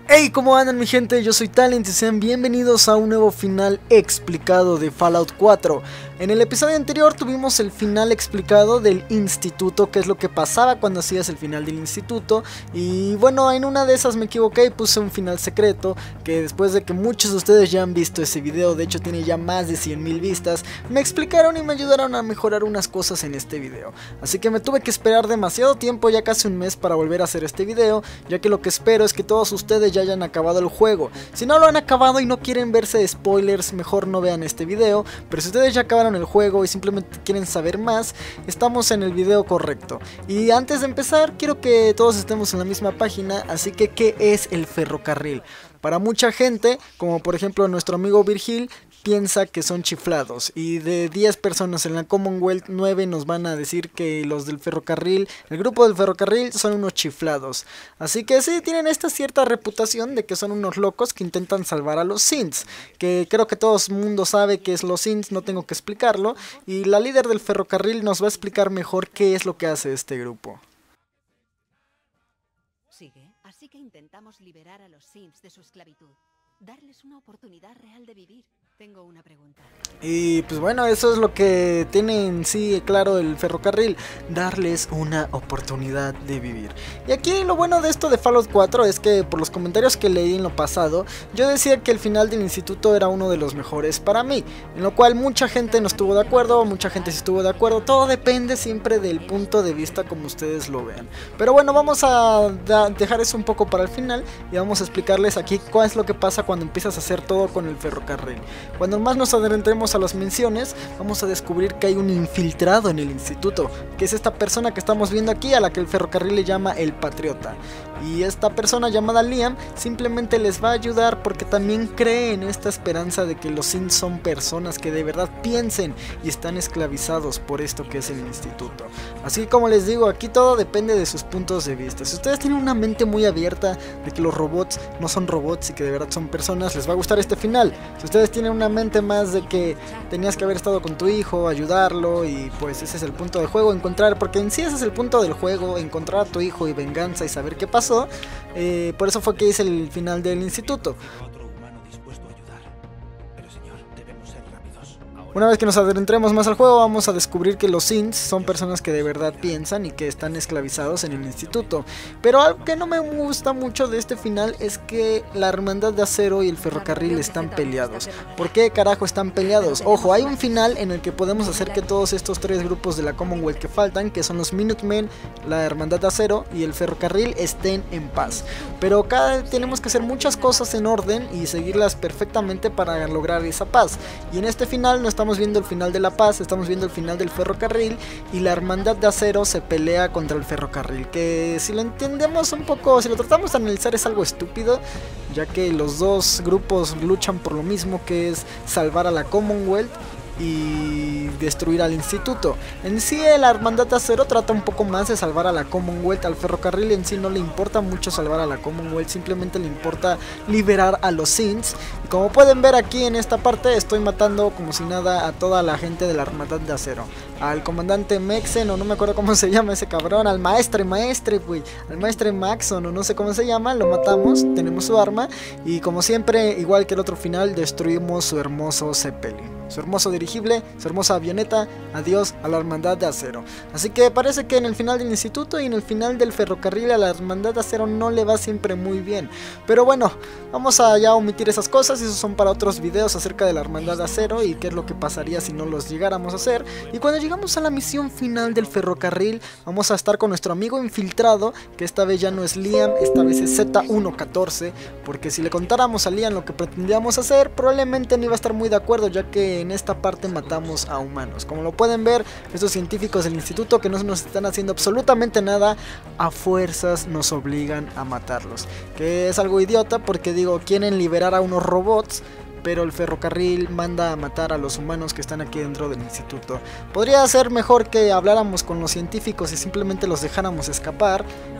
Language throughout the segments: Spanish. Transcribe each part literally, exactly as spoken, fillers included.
Hey, ¿cómo andan mi gente? Yo soy Talent y sean bienvenidos a un nuevo final explicado de Fallout cuatro. En el episodio anterior tuvimos el final explicado del instituto, que es lo que pasaba cuando hacías el final del instituto. Y bueno, en una de esas me equivoqué y puse un final secreto, que después de que muchos de ustedes ya han visto ese video, de hecho tiene ya más de cien mil vistas, me explicaron y me ayudaron a mejorar unas cosas en este video. Así que me tuve que esperar demasiado tiempo, ya casi un mes, para volver a hacer este video, ya que lo que espero es que todos ustedes ya hayan acabado el juego. Si no lo han acabado y no quieren verse spoilers, mejor no vean este video, pero si ustedes ya acabaron el juego y simplemente quieren saber más, estamos en el video correcto. Y antes de empezar, quiero que todos estemos en la misma página, así que ¿qué es el ferrocarril? Para mucha gente, como por ejemplo nuestro amigo Virgil, piensa que son chiflados, y de diez personas en la Commonwealth, nueve nos van a decir que los del ferrocarril, el grupo del ferrocarril, son unos chiflados. Así que sí, tienen esta cierta reputación de que son unos locos que intentan salvar a los synths, que creo que todo el mundo sabe que es los synths, no tengo que explicarlo, y la líder del ferrocarril nos va a explicar mejor qué es lo que hace este grupo. Sigue, así que intentamos liberar a los synths de su esclavitud, darles una oportunidad real de vivir. Tengo una pregunta. Y pues bueno, eso es lo que tiene en sí claro el ferrocarril, darles una oportunidad de vivir. Y aquí lo bueno de esto de Fallout cuatro es que por los comentarios que leí en lo pasado, yo decía que el final del instituto era uno de los mejores para mí, en lo cual mucha gente no estuvo de acuerdo, mucha gente sí estuvo de acuerdo, todo depende siempre del punto de vista como ustedes lo vean. Pero bueno, vamos a dejar eso un poco para el final y vamos a explicarles aquí cuál es lo que pasa cuando empiezas a hacer todo con el ferrocarril. Cuando más nos adentremos a las menciones, vamos a descubrir que hay un infiltrado en el instituto, que es esta persona que estamos viendo aquí, a la que el ferrocarril le llama el Patriota. Y esta persona llamada Liam simplemente les va a ayudar porque también cree en esta esperanza de que los synths son personas que de verdad piensen y están esclavizados por esto que es el instituto. Así como les digo, aquí todo depende de sus puntos de vista. Si ustedes tienen una mente muy abierta de que los robots no son robots y que de verdad son personas, les va a gustar este final. Si ustedes tienen una mente más de que tenías que haber estado con tu hijo, ayudarlo, y pues ese es el punto del juego, encontrar, porque en sí ese es el punto del juego, encontrar a tu hijo y venganza y saber qué pasó. Eh, por eso fue que hice el final del instituto. Una vez que nos adentremos más al juego, vamos a descubrir que los synths son personas que de verdad piensan y que están esclavizados en el instituto. Pero algo que no me gusta mucho de este final es que la Hermandad de Acero y el ferrocarril están peleados. ¿Por qué carajo están peleados? Ojo, hay un final en el que podemos hacer que todos estos tres grupos de la Commonwealth que faltan, que son los Minutemen, la Hermandad de Acero y el ferrocarril, estén en paz. Pero cada tenemos que hacer muchas cosas en orden y seguirlas perfectamente para lograr esa paz. Y en este final no estamos viendo el final de la paz, estamos viendo el final del ferrocarril, y la Hermandad de Acero se pelea contra el ferrocarril, que si lo entendemos un poco, si lo tratamos de analizar, es algo estúpido, ya que los dos grupos luchan por lo mismo, que es salvar a la Commonwealth y destruir al instituto. En sí la Hermandad de Acero trata un poco más de salvar a la Commonwealth. Al ferrocarril en sí no le importa mucho salvar a la Commonwealth, simplemente le importa liberar a los synths. Y como pueden ver aquí en esta parte, estoy matando como si nada a toda la gente de la Hermandad de Acero. Al comandante Mexen, o no me acuerdo cómo se llama ese cabrón, al maestre, maestre, güey, al maestre Maxon, o no sé cómo se llama, lo matamos, tenemos su arma, y como siempre, igual que el otro final, destruimos su hermoso Zeppelin, su hermoso dirigible, su hermosa avioneta. Adiós a la Hermandad de Acero. Así que parece que en el final del instituto y en el final del ferrocarril a la Hermandad de Acero no le va siempre muy bien. Pero bueno, vamos a ya omitir esas cosas, esos son para otros videos acerca de la Hermandad de Acero y qué es lo que pasaría si no los llegáramos a hacer. Y cuando llegamos a la misión final del ferrocarril, vamos a estar con nuestro amigo infiltrado, que esta vez ya no es Liam, esta vez es Z uno catorce, porque si le contáramos a Liam lo que pretendíamos hacer, probablemente no iba a estar muy de acuerdo, ya que en esta parte matamos a humanos. Como lo pueden ver, estos científicos del instituto que no nos están haciendo absolutamente nada, a fuerzas nos obligan a matarlos, que es algo idiota porque digo, quieren liberar a unos robots, pero el ferrocarril manda a matar a los humanos que están aquí dentro del instituto. Podría ser mejor que habláramos con los científicos y simplemente los dejáramos escapar,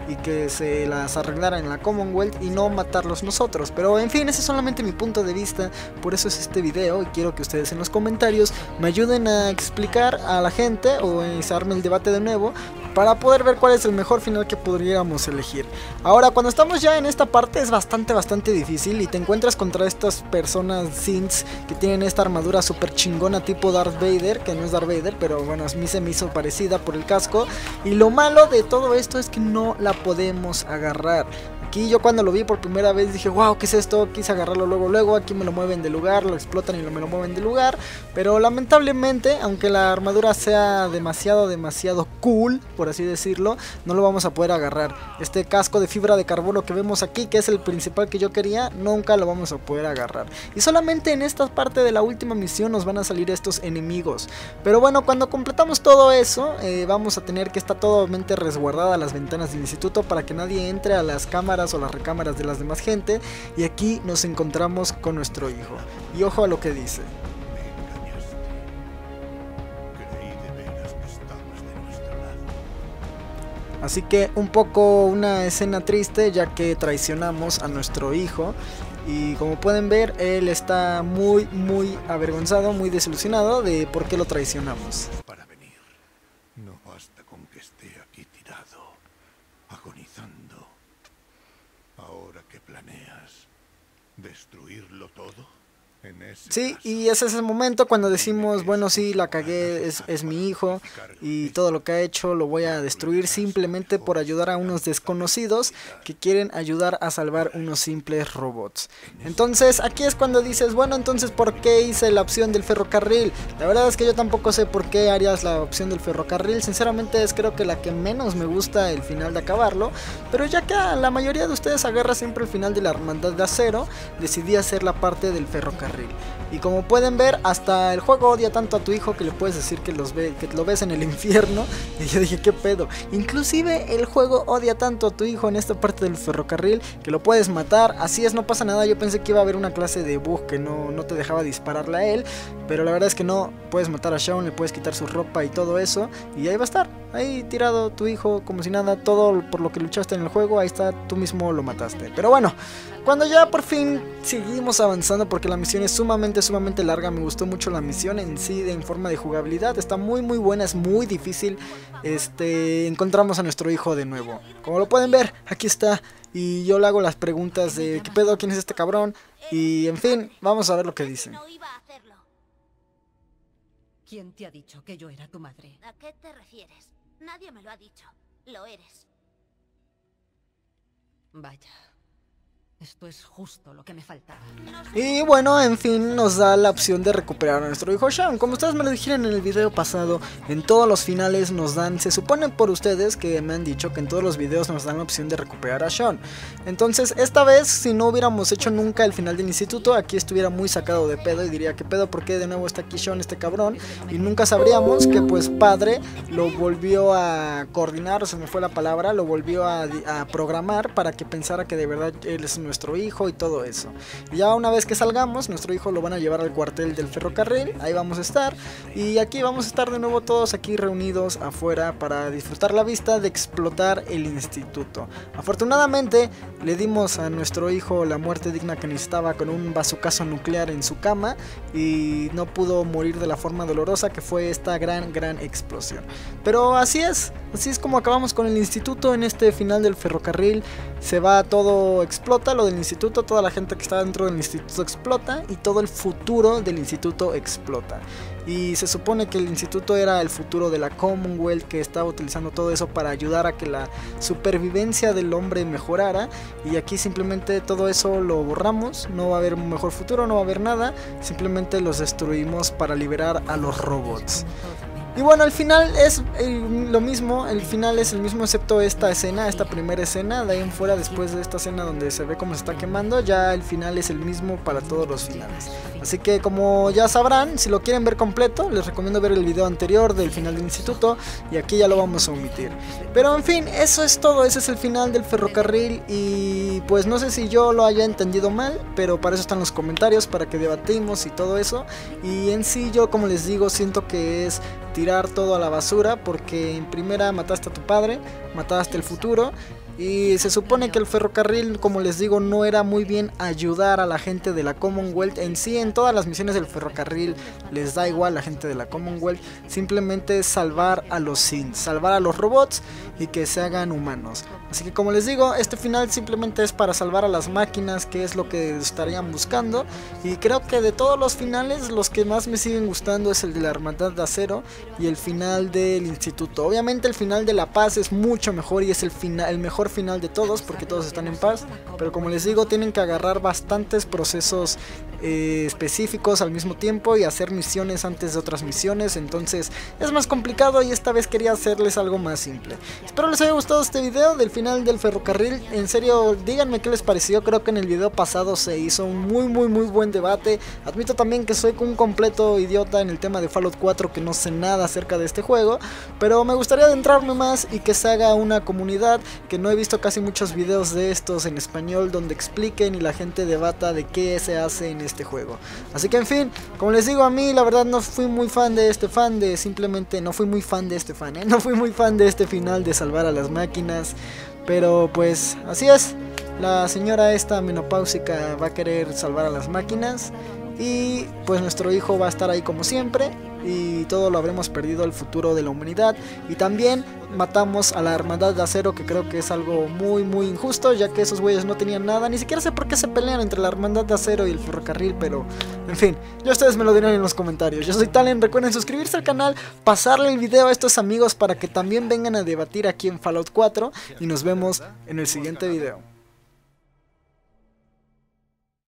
y que se las arreglaran en la Commonwealth y no matarlos nosotros. Pero en fin, ese es solamente mi punto de vista, por eso es este video y quiero que ustedes en los comentarios me ayuden a explicar a la gente o se arme el debate de nuevo para poder ver cuál es el mejor final que podríamos elegir. Ahora, cuando estamos ya en esta parte es bastante bastante difícil y te encuentras contra estas personas synths que tienen esta armadura super chingona tipo Darth Vader, que no es Darth Vader, pero bueno, a mí se me hizo parecida por el casco. Y lo malo de todo esto es que no la podemos agarrar. Aquí yo cuando lo vi por primera vez dije, wow, ¿qué es esto? Quise agarrarlo luego, luego, aquí me lo mueven de lugar, lo explotan y me lo mueven de lugar. Pero lamentablemente, aunque la armadura sea demasiado, demasiado cool, por así decirlo, no lo vamos a poder agarrar. Este casco de fibra de carbono que vemos aquí, que es el principal que yo quería, nunca lo vamos a poder agarrar. Y solamente en esta parte de la última misión nos van a salir estos enemigos. Pero bueno, cuando completamos todo eso, eh, vamos a tener que estar totalmente resguardada las ventanas del instituto para que nadie entre a las cámaras o las recámaras de las demás gente. Y aquí nos encontramos con nuestro hijo. Y ojo a lo que dice. Así que un poco una escena triste, ya que traicionamos a nuestro hijo. Y como pueden ver, él está muy muy avergonzado, muy desilusionado de por qué lo traicionamos. Para venir, no basta con que esté aquí tirado, agonizando. Ahora que planeas destruirlo todo. En ese sí, caso, y ese es el momento cuando decimos, bueno, sí, la cagué, es, es mi hijo y todo lo que ha hecho lo voy a destruir simplemente por ayudar a unos desconocidos que quieren ayudar a salvar unos simples robots. Entonces aquí es cuando dices, bueno, entonces ¿por qué hice la opción del ferrocarril? La verdad es que yo tampoco sé por qué harías la opción del ferrocarril, sinceramente es creo que la que menos me gusta el final de acabarlo, pero ya que a la mayoría de ustedes agarra siempre el final de la Hermandad de Acero, decidí hacer la parte del ferrocarril. Y como pueden ver, hasta el juego odia tanto a tu hijo que le puedes decir que, los ve, que lo ves en el infierno. Y yo dije, ¿qué pedo? Inclusive el juego odia tanto a tu hijo en esta parte del ferrocarril que lo puedes matar. Así es, no pasa nada. Yo pensé que iba a haber una clase de bug que no, no te dejaba dispararle a él, pero la verdad es que no. Puedes matar a Shaun, le puedes quitar su ropa y todo eso, y ahí va a estar, ahí tirado tu hijo como si nada. Todo por lo que luchaste en el juego, ahí está, tú mismo lo mataste. Pero bueno, cuando ya por fin seguimos avanzando, porque la misión es sumamente, sumamente larga. Me gustó mucho la misión en sí, en forma de jugabilidad. Está muy, muy buena, es muy difícil. Este, encontramos a nuestro hijo de nuevo. Como lo pueden ver, aquí está. Y yo le hago las preguntas de ¿qué pedo? ¿Quién es este cabrón? Y en fin, vamos a ver lo que dicen. ¿Quién te ha dicho que yo era tu madre? ¿A qué te refieres? Nadie me lo ha dicho. Lo eres. Vaya. Esto es justo lo que me faltaba. Y bueno, en fin, nos da la opción de recuperar a nuestro hijo Shaun. Como ustedes me lo dijeron en el video pasado, en todos los finales nos dan, se supone por ustedes que me han dicho que en todos los videos nos dan la opción de recuperar a Shaun. Entonces esta vez, si no hubiéramos hecho nunca el final del instituto, aquí estuviera muy sacado de pedo y diría, ¿qué pedo? ¿Por qué de nuevo está aquí Shaun, este cabrón? Y nunca sabríamos que pues padre lo volvió a coordinar, o se me fue la palabra, lo volvió a, a programar para que pensara que de verdad él es nuestro hijo y todo eso. Y ya una vez que salgamos, nuestro hijo lo van a llevar al cuartel del ferrocarril, ahí vamos a estar, y aquí vamos a estar de nuevo todos aquí reunidos afuera para disfrutar la vista de explotar el instituto. Afortunadamente le dimos a nuestro hijo la muerte digna que necesitaba con un bazucazo nuclear en su cama y no pudo morir de la forma dolorosa que fue esta gran gran explosión. Pero así es, así es como acabamos con el instituto en este final del ferrocarril. Se va todo, explota lo del instituto, toda la gente que está dentro del instituto explota y todo el futuro del instituto explota. Y se supone que el instituto era el futuro de la Commonwealth, que estaba utilizando todo eso para ayudar a que la supervivencia del hombre mejorara. Y aquí simplemente todo eso lo borramos, no va a haber un mejor futuro, no va a haber nada, simplemente los destruimos para liberar a los robots. Y bueno, el final es el, lo mismo, el final es el mismo excepto esta escena, esta primera escena. De ahí en fuera, después de esta escena donde se ve cómo se está quemando, ya el final es el mismo para todos los finales. Así que como ya sabrán, si lo quieren ver completo, les recomiendo ver el video anterior del final del instituto, y aquí ya lo vamos a omitir. Pero en fin, eso es todo, ese es el final del ferrocarril. Y pues no sé si yo lo haya entendido mal, pero para eso están los comentarios, para que debatimos y todo eso. Y en sí yo, como les digo, siento que es tirar todo a la basura, porque en primera mataste a tu padre, mataste el futuro, Y se supone que el ferrocarril, como les digo, no era muy bien ayudar a la gente de la Commonwealth. En sí, en todas las misiones del ferrocarril les da igual a la gente de la Commonwealth. Simplemente es salvar a los Synths, salvar a los robots y que se hagan humanos. Así que como les digo, este final simplemente es para salvar a las máquinas, que es lo que estarían buscando. Y creo que de todos los finales, los que más me siguen gustando es el de la Hermandad de Acero y el final del Instituto. Obviamente el final de La Paz es mucho mejor y es el, final, el mejor final de todos, porque todos están en paz. Pero como les digo, tienen que agarrar bastantes procesos eh, específicos al mismo tiempo y hacer misiones antes de otras misiones. Entonces es más complicado y esta vez quería hacerles algo más simple. Espero les haya gustado este video del final del ferrocarril. En serio, díganme qué les pareció. Creo que en el video pasado se hizo un muy muy muy buen debate. Admito también que soy un completo idiota en el tema de Fallout cuatro, que no sé nada acerca de este juego, pero me gustaría adentrarme más y que se haga una comunidad, que no he visto casi muchos videos de estos en español donde expliquen y la gente debata de qué se hace en este juego. Así que en fin, como les digo, a mí la verdad no fui muy fan de este fan de simplemente no fui muy fan de este fan, ¿eh? No fui muy fan de este final de salvar a las máquinas, pero pues así es. La señora esta menopáusica va a querer salvar a las máquinas y pues nuestro hijo va a estar ahí como siempre y todo lo habremos perdido al futuro de la humanidad. Y también matamos a la Hermandad de Acero, que creo que es algo muy muy injusto, ya que esos güeyes no tenían nada. Ni siquiera sé por qué se pelean entre la Hermandad de Acero y el ferrocarril, pero en fin, ya ustedes me lo dirán en los comentarios. Yo soy Talen, recuerden suscribirse al canal, pasarle el video a estos amigos para que también vengan a debatir aquí en Fallout cuatro y nos vemos en el siguiente video.